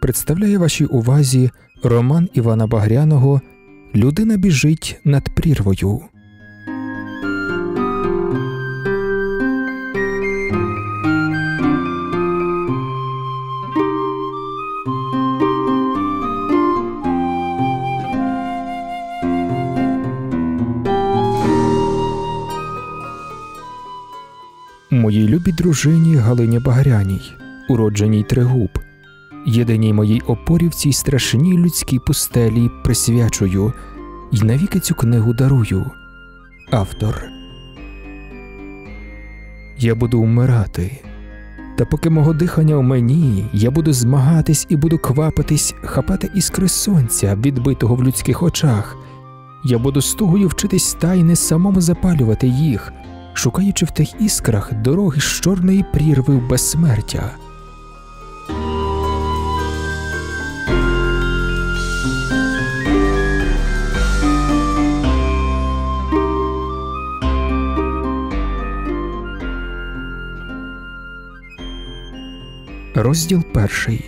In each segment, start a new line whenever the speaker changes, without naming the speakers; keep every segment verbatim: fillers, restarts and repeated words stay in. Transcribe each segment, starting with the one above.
представляє вашій увазі роман Івана Багряного «Людина біжить над прірвою». Моїй любій дружині Галині Багряній, уродженій Тригуб, єдиній моїй опорі в цій страшній людській пустелі присвячую і навіки цю книгу дарую. Автор. Я буду вмирати, та поки мого дихання у мені, я буду змагатись і буду квапитись хапати іскри сонця, відбитого в людських очах. Я буду з тугою вчитись тайни самому запалювати їх, шукаючи в тих іскрах дороги з чорної прірви в безсмертя. Розділ перший.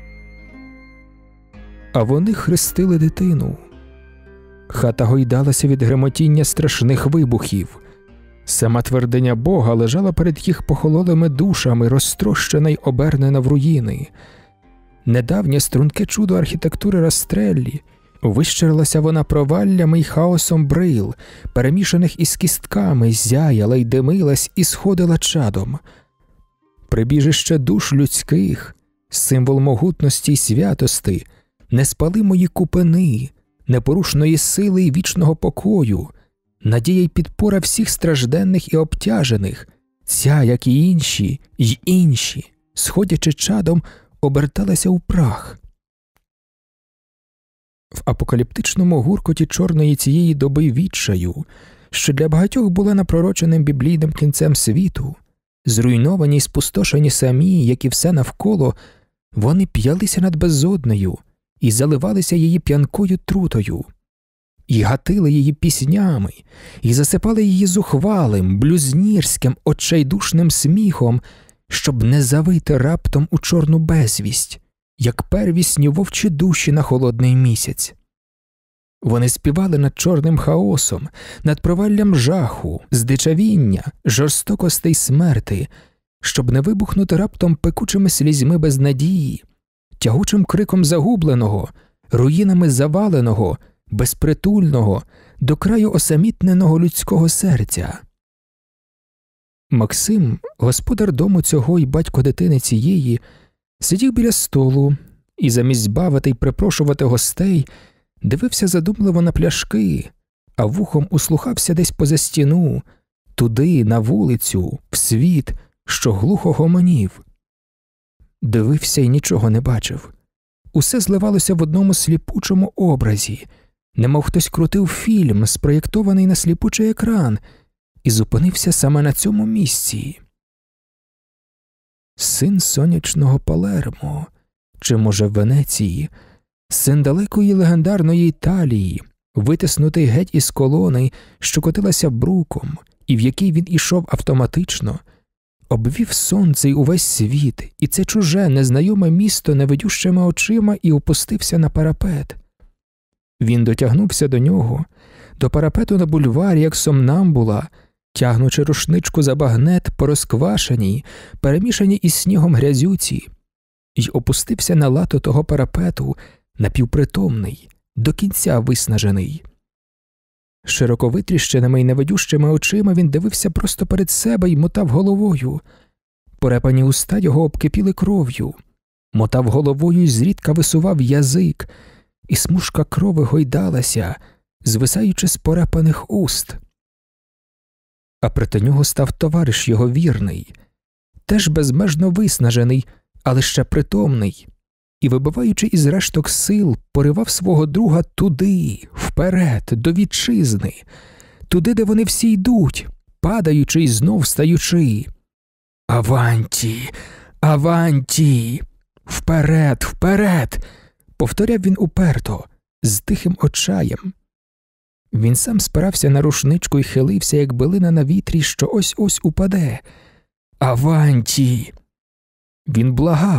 А вони хрестили дитину. Хата гойдалася від гремотіння страшних вибухів. Сама твердиня Бога лежала перед їх похололими душами, розтрощена й обернена в руїни. Недавнє струнке чудо архітектури Растреллі, вищирилася вона проваллями й хаосом брил, перемішаних із кістками, зяяла й димилась і сходила чадом. Прибіжище душ людських, символ могутності й святости, неспалимої купини, непорушної сили й вічного покою, надія й підпора всіх стражденних і обтяжених, ця, як і інші, й інші, сходячи чадом, оберталася у прах. В апокаліптичному гуркоті чорної цієї доби відчаю, що для багатьох була напророченим біблійним кінцем світу, зруйновані й спустошені самі, як і все навколо, вони п'ялися над безоднею і заливалися її п'янкою трутою, і гатили її піснями, і засипали її зухвалим, блюзнірським, отчайдушним сміхом, щоб не завити раптом у чорну безвість, як первісні вовчі душі на холодний місяць. Вони співали над чорним хаосом, над проваллям жаху, здичавіння, жорстокостей смерти, щоб не вибухнути раптом пекучими слізьми безнадії, тягучим криком загубленого, руїнами заваленого, безпритульного, до краю осамітненого людського серця. Максим, господар дому цього й батько дитини цієї, сидів біля столу і замість бавити й припрошувати гостей дивився задумливо на пляшки, а вухом услухався десь поза стіну, туди, на вулицю, в світ, що глухо гомонів. Дивився й нічого не бачив. Усе зливалося в одному сліпучому образі, немов хтось крутив фільм, спроєктований на сліпучий екран, і зупинився саме на цьому місці. Син сонячного Палермо, чи, може, Венеції, син далекої легендарної Італії, витиснутий геть із колони, що котилася бруком, і в який він ішов автоматично, обвів сонце й увесь світ, і це чуже, незнайоме місто невидющими очима і опустився на парапет. Він дотягнувся до нього, до парапету на бульварі, як сомнамбула, тягнучи рушничку за багнет по розквашеній, перемішаній із снігом грязюці, й опустився на лато того парапету, напівпритомний, до кінця виснажений. Широко витріщеними й невидющими очима він дивився просто перед себе й мотав головою. Порепані уста його обкипіли кров'ю. Мотав головою й зрідка висував язик, і смужка крови гойдалася, звисаючи з порепаних уст. А проти нього став товариш його вірний, теж безмежно виснажений, але ще притомний, і, вибиваючи із решток сил, поривав свого друга туди, вперед, до вітчизни, туди, де вони всі йдуть, падаючи й знов встаючи. «Аванті! Аванті! Вперед! Вперед!» – повторяв він уперто, з тихим отчаєм. Він сам спирався на рушничку й хилився, як билина на вітрі, що ось-ось упаде. «Аванті!» Він благав,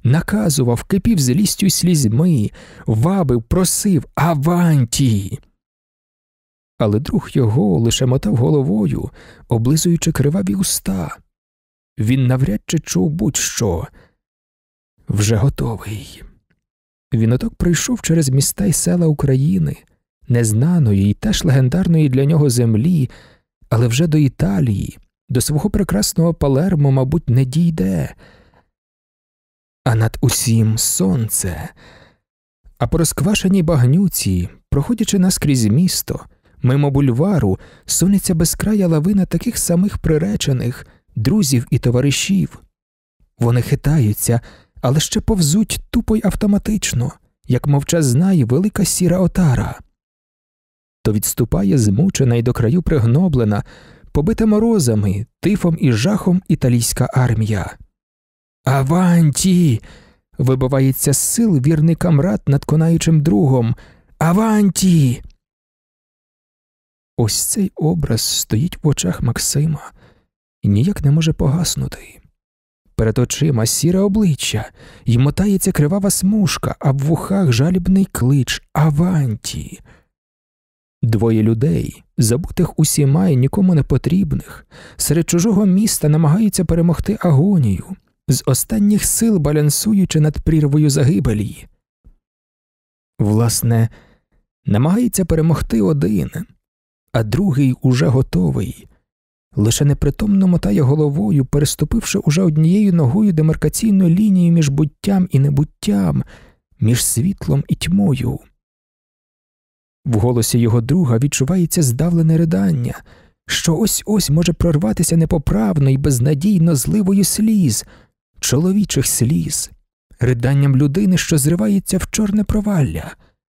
наказував, кипів злістю й слізьми, вабив, просив «Аванті!». Але друг його лише мотав головою, облизуючи криваві уста. Він навряд чи чув будь-що. Вже готовий. Він отак пройшов через міста й села України, незнаної й теж легендарної для нього землі, але вже до Італії, до свого прекрасного Палермо, мабуть, не дійде. А над усім сонце. А по розквашеній багнюці, проходячи наскрізь місто, мимо бульвару, сунеться безкрая лавина таких самих приречених, друзів і товаришів. Вони хитаються, але ще повзуть тупо й автоматично, як мовчазна й велика сіра отара. То відступає змучена й до краю пригноблена, побита морозами, тифом і жахом італійська армія. «Аванті!» – вибивається з сил вірний камрад над конаючим другом. «Аванті!» Ось цей образ стоїть в очах Максима і ніяк не може погаснути. Перед очима сіре обличчя, й мотається кривава смужка, а в вухах жалібний клич «Аванті!». Двоє людей, забутих усіма і нікому не потрібних, серед чужого міста намагаються перемогти агонію, з останніх сил балансуючи над прірвою загибелі. Власне, намагається перемогти один, а другий уже готовий. Лише непритомно мотає головою, переступивши уже однією ногою демаркаційну лінію між буттям і небуттям, між світлом і тьмою. В голосі його друга відчувається здавлене ридання, що ось-ось може прорватися непоправно і безнадійно зливою сліз, чоловічих сліз, риданням людини, що зривається в чорне провалля.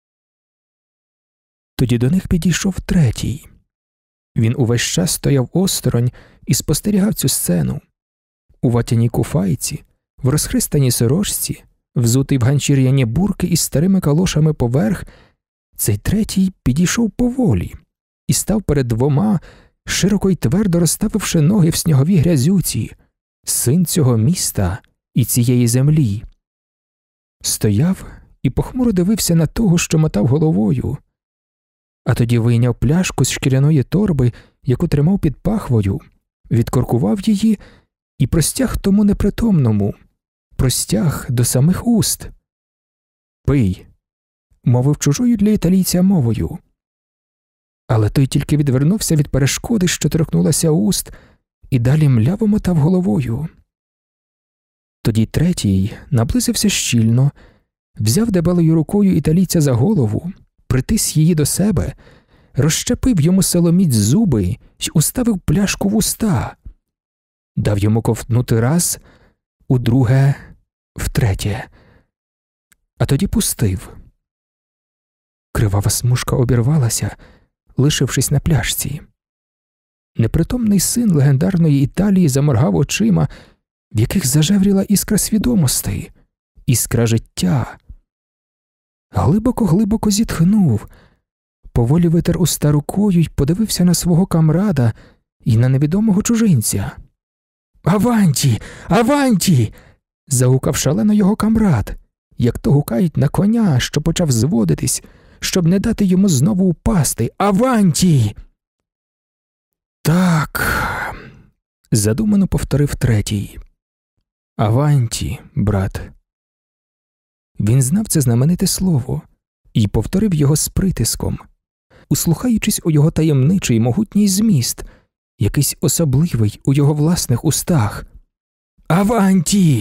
Тоді до них підійшов третій. Він увесь час стояв осторонь і спостерігав цю сцену. У ватяній куфайці, в розхристаній сорочці, взутий в ганчір'яні бурки із старими калошами поверх, цей третій підійшов поволі і став перед двома, широко й твердо розставивши ноги в сніговій грязюці, син цього міста і цієї землі. Стояв і похмуро дивився на того, що мотав головою, а тоді вийняв пляшку з шкіряної торби, яку тримав під пахвою, відкоркував її і простяг тому непритомному, простяг до самих уст. «Пий», – мовив чужою для італійця мовою. Але той тільки відвернувся від перешкоди, що торкнулася уст, і далі мляво мотав головою. Тоді третій наблизився щільно, взяв дебелою рукою італійця за голову, притис її до себе, розщепив йому силоміць зуби й уставив пляшку в уста. Дав йому ковтнути раз, удруге, втретє. А тоді пустив. Кривава смужка обірвалася, лишившись на пляшці. Непритомний син легендарної Італії заморгав очима, в яких зажевріла іскра свідомості, іскра життя. Глибоко-глибоко зітхнув, поволі витер уста рукою й подивився на свого камрада і на невідомого чужинця. «Аванті! Аванті!» – загукав шалено його камрад, як то гукають на коня, що почав зводитись, щоб не дати йому знову упасти. «Аванті!» «Так», – задумано повторив третій. «Аванті, брат». Він знав це знамените слово і повторив його з притиском, услухаючись у його таємничий могутній зміст, якийсь особливий у його власних устах. «Аванті!»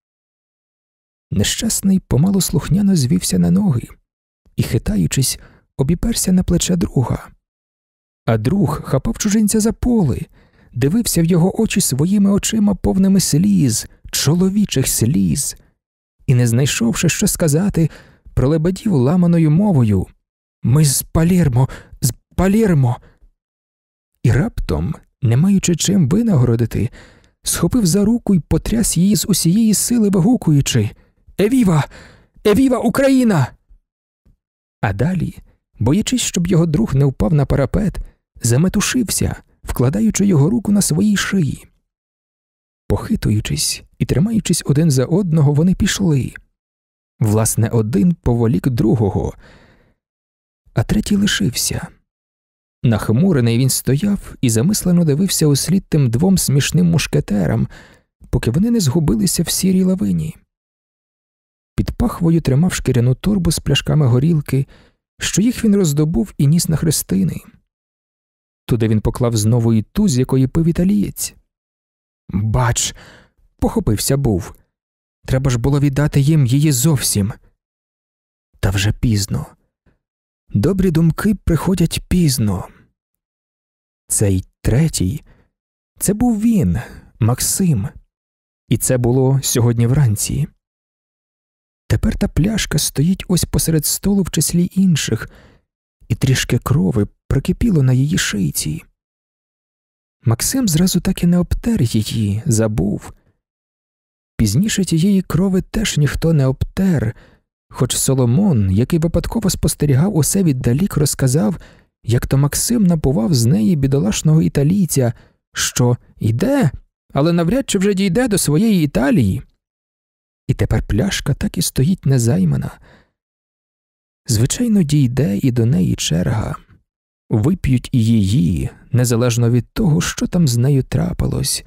Нещасний помалу слухняно звівся на ноги і, хитаючись, обіперся на плече друга. А друг хапав чужинця за поли, дивився в його очі своїми очима повними сліз, чоловічих сліз, і, не знайшовши, що сказати, пролебедів ламаною мовою: «Ми з Палермо, з Палермо!» І раптом, не маючи чим винагородити, схопив за руку й потряс її з усієї сили, вигукуючи: «Евіва! Евіва Україна!» А далі, боячись, щоб його друг не впав на парапет, заметушився, вкладаючи його руку на своїй шиї. Похитуючись і тримаючись один за одного, вони пішли. Власне, один поволік другого, а третій лишився. Нахмурений він стояв і замислено дивився услід тим двом смішним мушкетерам, поки вони не згубилися в сірій лавині. Під пахвою тримав шкіряну торбу з пляшками горілки, що їх він роздобув і ніс на хрестини. Туди він поклав знову і ту, з якої пив італієць. «Бач!» – похопився був. «Треба ж було віддати їм її зовсім». Та вже пізно. Добрі думки приходять пізно. Цей третій – це був він, Максим. І це було сьогодні вранці. Тепер та пляшка стоїть ось посеред столу в числі інших, і трішки крови прикипіло на її шийці. Максим зразу так і не обтер її, забув. Пізніше тієї крови теж ніхто не обтер, хоч Соломон, який випадково спостерігав усе віддалік, розказав, як то Максим напував з неї бідолашного італійця, що йде, але навряд чи вже дійде до своєї Італії. І тепер пляшка так і стоїть незаймана. Звичайно, дійде і до неї черга. Вип'ють і її, незалежно від того, що там з нею трапилось.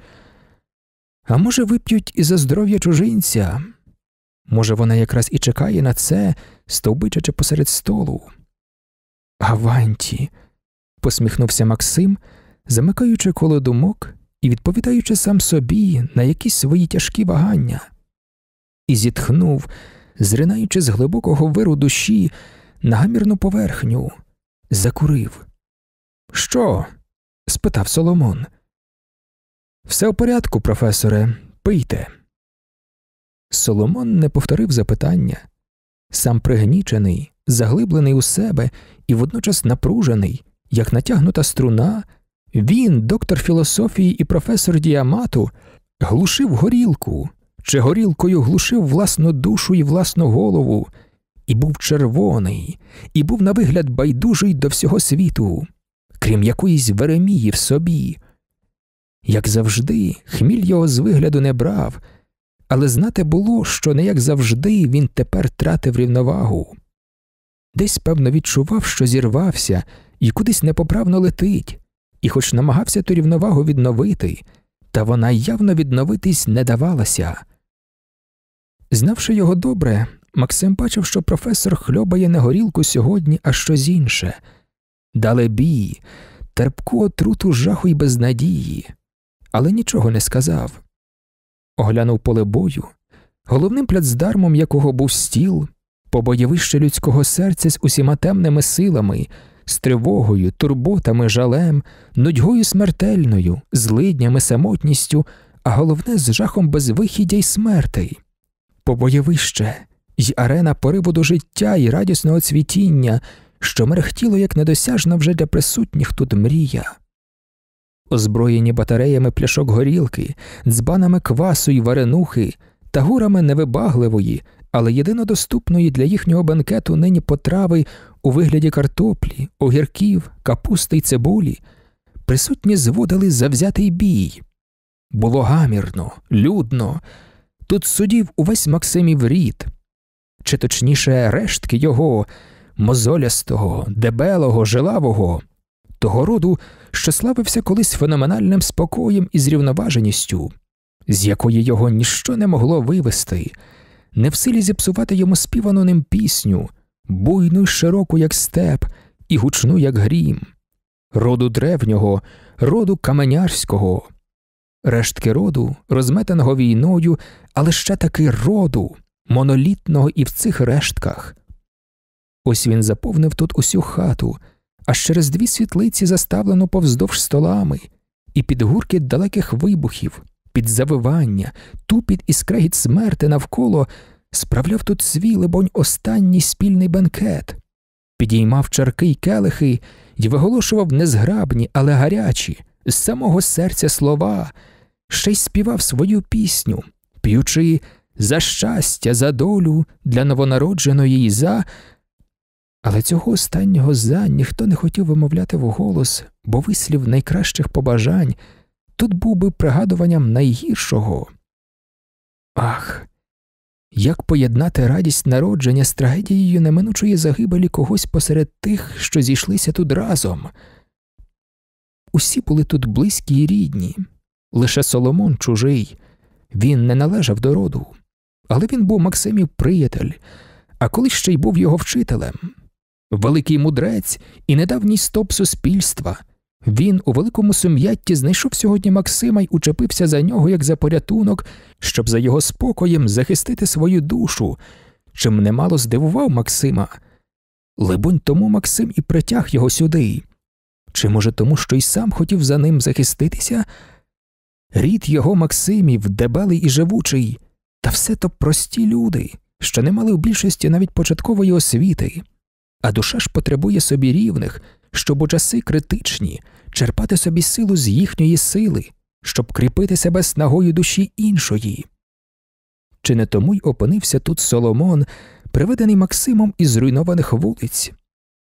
А може, вип'ють і за здоров'я чужинця? Може, вона якраз і чекає на це, стовбичачи посеред столу? «Аванті!» – посміхнувся Максим, замикаючи коло думок і відповідаючи сам собі на якісь свої тяжкі вагання. І зітхнув, зринаючи з глибокого виру душі на гамірну поверхню. Закурив. «Що?» – спитав Соломон. «Все в порядку, професоре, пийте». Соломон не повторив запитання. Сам пригнічений, заглиблений у себе і водночас напружений, як натягнута струна, він, доктор філософії і професор Діамату, глушив горілку, чи горілкою глушив власну душу і власну голову, і був червоний, і був на вигляд байдужий до всього світу, крім якоїсь веремії в собі. Як завжди, хміль його з вигляду не брав, але знати було, що не як завжди він тепер тратив рівновагу. Десь, певно, відчував, що зірвався і кудись непоправно летить, і хоч намагався ту рівновагу відновити, та вона явно відновитись не давалася. Знавши його добре, Максим бачив, що професор хльобає не горілку сьогодні, а щось інше. Далебі, терпку отруту жаху й безнадії, але нічого не сказав. Оглянув поле бою, головним плацдармом якого був стіл, побоєвище людського серця з усіма темними силами, з тривогою, турботами, жалем, нудьгою смертельною, злиднями, самотністю, а головне з жахом безвихіддя й смертей. Побоєвище й арена пориву до життя й радісного цвітіння, що мерехтіло як недосяжна вже для присутніх тут мрія. Озброєні батареями пляшок горілки, дзбанами квасу й варенухи та гурами невибагливої, але єдинодоступної для їхнього бенкету нині потрави у вигляді картоплі, огірків, капусти й цибулі, присутні зводили завзятий бій. Було гамірно, людно. Тут судів увесь Максимів рід, чи точніше рештки його, мозолястого, дебелого, жилавого, того роду, що славився колись феноменальним спокоєм і зрівноваженістю, з якої його ніщо не могло вивести, не в силі зіпсувати йому співану ним пісню, буйну й широку, як степ, і гучну, як грім, роду древнього, роду каменярського, рештки роду, розметеного війною, але ще таки роду, монолітного і в цих рештках. Ось він заповнив тут усю хату, аж через дві світлиці заставлено повздовж столами, і під гуркіт далеких вибухів, під завивання, тупіт і скрегіт смерти навколо справляв тут свій, либонь, останній спільний бенкет, підіймав чарки й келихи й виголошував незграбні, але гарячі, з самого серця слова, ще й співав свою пісню, п'ючи «За щастя, за долю для новонародженої й за…» Але цього останнього «за» ніхто не хотів вимовляти вголос, бо вислів найкращих побажань тут був би пригадуванням найгіршого. Ах, як поєднати радість народження з трагедією неминучої загибелі когось посеред тих, що зійшлися тут разом? Усі були тут близькі і рідні, лише Соломон чужий, він не належав до роду, але він був Максимів приятель, а колись ще й був його вчителем. Великий мудрець і недавній стоп суспільства. Він у великому сум'ятті знайшов сьогодні Максима й учепився за нього, як за порятунок, щоб за його спокоєм захистити свою душу, чим немало здивував Максима. Либонь, тому Максим і притяг його сюди. Чи, може, тому, що й сам хотів за ним захиститися? Рід його Максимів, дебелий і живучий, та все то прості люди, що не мали в більшості навіть початкової освіти. А душа ж потребує собі рівних, щоб у часи критичні черпати собі силу з їхньої сили, щоб кріпити себе снагою душі іншої. Чи не тому й опинився тут Соломон, приведений Максимом із зруйнованих вулиць?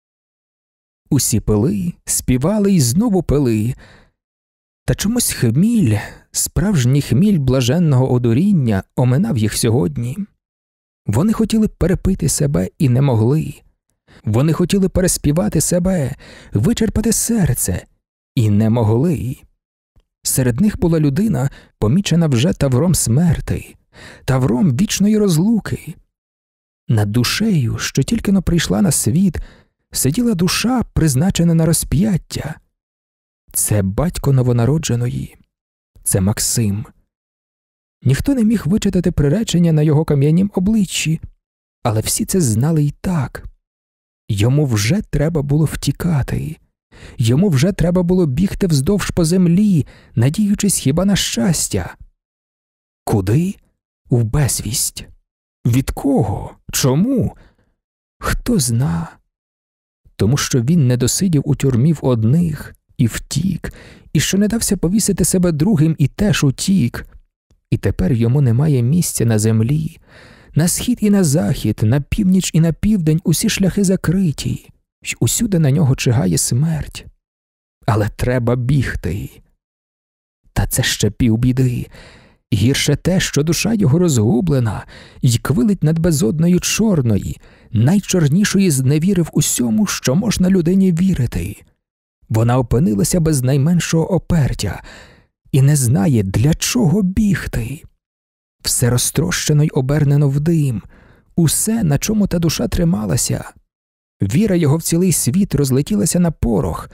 Усі пили, співали і знову пили. Та чомусь хміль, справжній хміль блаженного одуріння оминав їх сьогодні. Вони хотіли перепити себе і не могли. Вони хотіли переспівати себе, вичерпати серце і не могли. Серед них була людина, помічена вже тавром смерти, тавром вічної розлуки. Над душею, що тільки-но прийшла на світ, сиділа душа, призначена на розп'яття. Це батько новонародженої. Це Максим. Ніхто не міг вичитати приречення на його кам'янім обличчі, але всі це знали й так. Йому вже треба було втікати. Йому вже треба було бігти вздовж по землі, надіючись хіба на щастя. Куди? У безвість. Від кого? Чому? Хто зна? Тому що він не досидів у тюрмі в одних і втік, і що не дався повісити себе другим і теж утік. І тепер йому немає місця на землі. На схід і на захід, на північ і на південь усі шляхи закриті, й усюди на нього чигає смерть. Але треба бігти. Та це ще півбіди. Гірше те, що душа його розгублена й квилить над безодною чорної, найчорнішої зневіри в усьому, що можна людині вірити. Вона опинилася без найменшого опертя і не знає, для чого бігти. Все розтрощено й обернено в дим, усе, на чому та душа трималася. Віра його в цілий світ розлетілася на порох.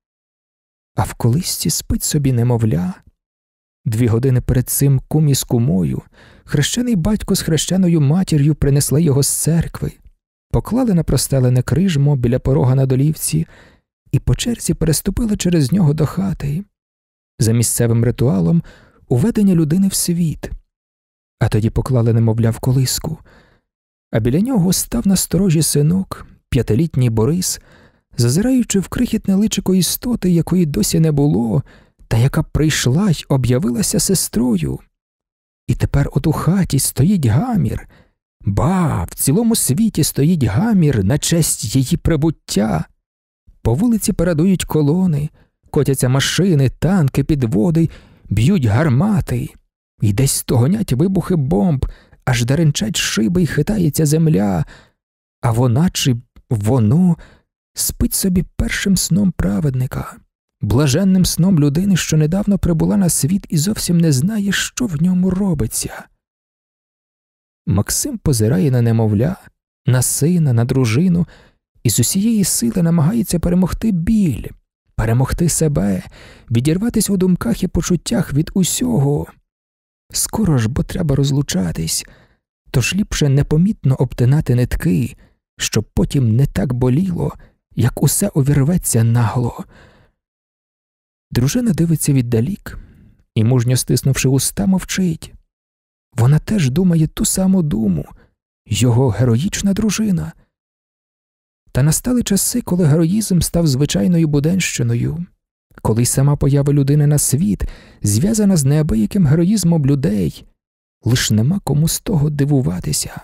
А в колисці спить собі немовля. Дві години перед цим кум із кумою, хрещений батько з хрещеною матір'ю принесли його з церкви, поклали на простелене крижмо біля порога на долівці і по черзі переступили через нього до хати. За місцевим ритуалом уведення людини в світ. А тоді поклали немовля в колиску, а біля нього став на сторожі синок, п'ятилітній Борис, зазираючи в крихітне личико істоти, якої досі не було, та яка прийшла й об'явилася сестрою. І тепер от у хаті стоїть гамір. Ба, в цілому світі стоїть гамір на честь її прибуття. По вулиці парадують колони, котяться машини, танки, підводи, б'ють гармати. І десь стогонять вибухи бомб, аж деренчать шиби й хитається земля, а вона чи воно спить собі першим сном праведника, блаженним сном людини, що недавно прибула на світ і зовсім не знає, що в ньому робиться. Максим позирає на немовля, на сина, на дружину і з усієї сили намагається перемогти біль, перемогти себе, відірватись у думках і почуттях від усього. Скоро ж, бо треба розлучатись, тож ліпше непомітно обтинати нитки, щоб потім не так боліло, як усе увірветься нагло. Дружина дивиться віддалік і, мужньо стиснувши уста, мовчить. Вона теж думає ту саму думу, його героїчна дружина. Та настали часи, коли героїзм став звичайною буденщиною, коли сама поява людини на світ зв'язана з неабияким героїзмом людей, лиш нема кому з того дивуватися.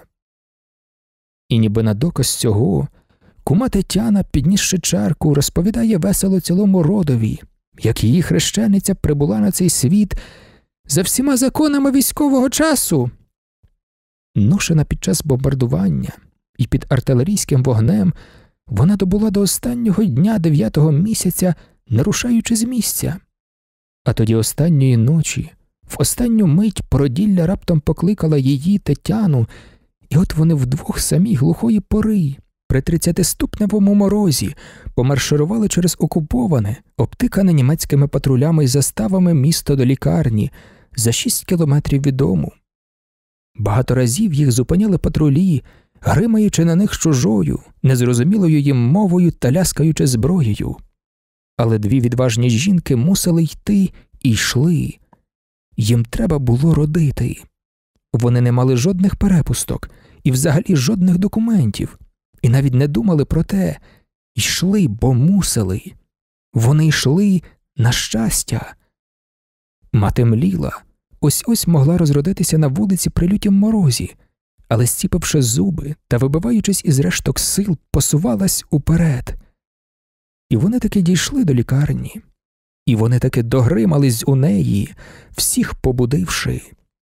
І ніби на доказ цього, кума Тетяна, піднісши чарку, розповідає весело цілому родові, як її хрещениця прибула на цей світ за всіма законами військового часу. Ношена під час бомбардування і під артилерійським вогнем, вона добула до останнього дня дев'ятого місяця, не рушаючи з місця. А тоді останньої ночі, в останню мить породілля раптом покликала її, Тетяну, і от вони вдвох самі глухої пори, при тридцятиступневому морозі, помарширували через окуповане, обтикане німецькими патрулями і заставами місто до лікарні за шість кілометрів від дому. Багато разів їх зупиняли патрулі, гримаючи на них чужою, незрозумілою їм мовою та ляскаючи зброєю. Але дві відважні жінки мусили йти і йшли. Їм треба було родити. Вони не мали жодних перепусток і взагалі жодних документів, і навіть не думали про те. Йшли, бо мусили. Вони йшли на щастя. Мати мліла, ось-ось могла розродитися на вулиці при лютім морозі, але, зціпивши зуби та вибиваючись із решток сил, посувалась уперед. І вони таки дійшли до лікарні. І вони таки догримались у неї, всіх побудивши.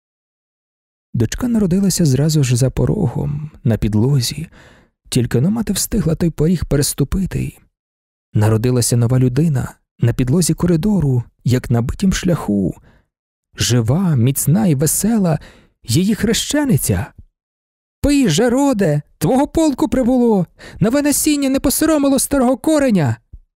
Дочка народилася зразу ж за порогом, на підлозі, тільки но мати встигла той поріг переступити. Народилася нова людина на підлозі коридору, як на битім шляху. Жива, міцна і весела її хрещениця. «Пий же, роде, твого полку прибуло, нове насіння не посоромило старого кореня!»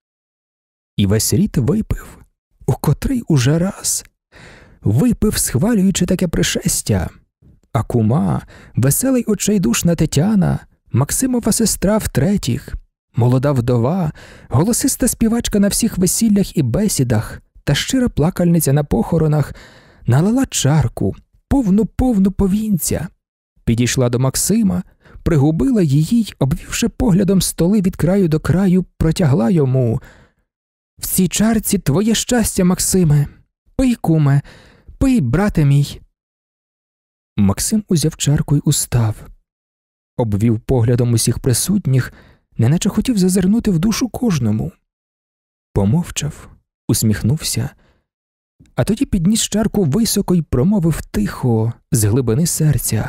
І весь рід випив, у котрий уже раз. Випив, схвалюючи таке пришестя. А кума, веселий очейдушна Тетяна, Максимова сестра втретіх, молода вдова, голосиста співачка на всіх весіллях і бесідах та щира плакальниця на похоронах, налила чарку, повну-повну повінця, підійшла до Максима, пригубила її й, обвівши поглядом столи від краю до краю, протягла йому: «В цій чарці твоє щастя, Максиме! Пий, куме, пий, брате мій!» Максим узяв чарку й устав. Обвів поглядом усіх присутніх, неначе хотів зазирнути в душу кожному. Помовчав, усміхнувся, а тоді підніс чарку високо й промовив тихо, з глибини серця: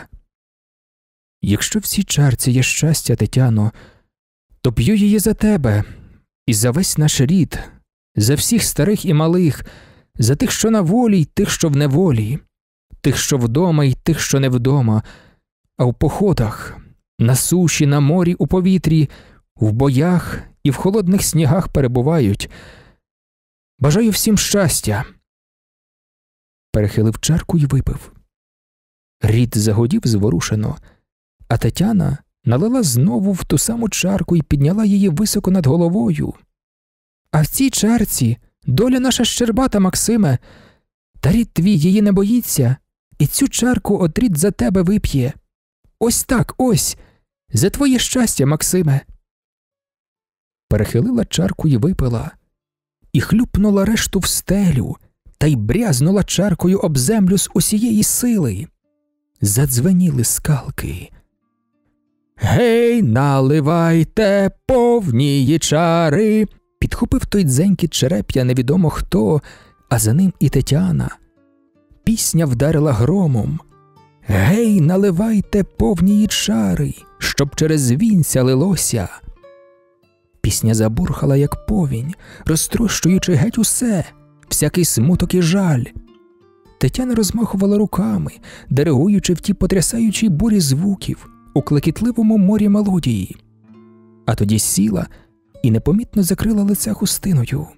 «Якщо в цій чарці є щастя, Тетяно, то п'ю її за тебе і за весь наш рід, за всіх старих і малих, за тих, що на волі й тих, що в неволі, тих, що вдома й тих, що не вдома, а в походах, на суші, на морі, у повітрі, в боях і в холодних снігах перебувають. Бажаю всім щастя!» Перехилив чарку й випив. Рід загодів зворушено, а Тетяна налила знову в ту саму чарку й підняла її високо над головою. «А в цій чарці доля наша щербата, Максиме, та рід твій її не боїться, і цю чарку от рід за тебе вип'є. Ось так, ось, за твоє щастя, Максиме!» Перехилила чарку й випила, і хлюпнула решту в стелю, та й брязнула чаркою об землю з усієї сили. Задзвеніли скалки. «Гей, наливайте повнії чари!» Підхопив той дзенькіт череп'я невідомо хто, а за ним і Тетяна. Пісня вдарила громом. «Гей, наливайте повнії чари, щоб через вінця лилося!» Пісня забурхала, як повінь, розтрощуючи геть усе, всякий смуток і жаль. Тетяна розмахувала руками, диригуючи в ті потрясаючі бурі звуків, у клекітливому морі мелодії. А тоді сіла і непомітно закрила лице хустиною.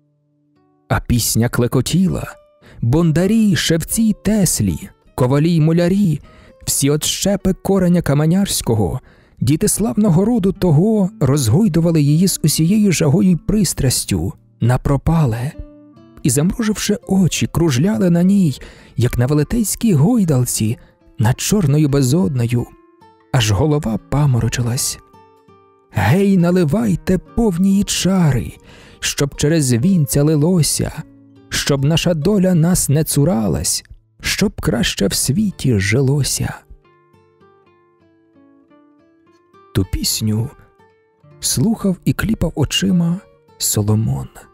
А пісня клекотіла. Бондарі, шевці й теслі, ковалі й мулярі, всі от щепи кореня Каменярського, діти славного роду того розгойдували її з усією жагою й пристрастю, напропале, і, замруживши очі, кружляли на ній, як на велетенській гойдалці, над чорною безодною, аж голова паморочилась. «Гей, наливайте повнії чари, щоб через вінця лилося, щоб наша доля нас не цуралась, щоб краще в світі жилося». Ту пісню слухав і кліпав очима Соломон.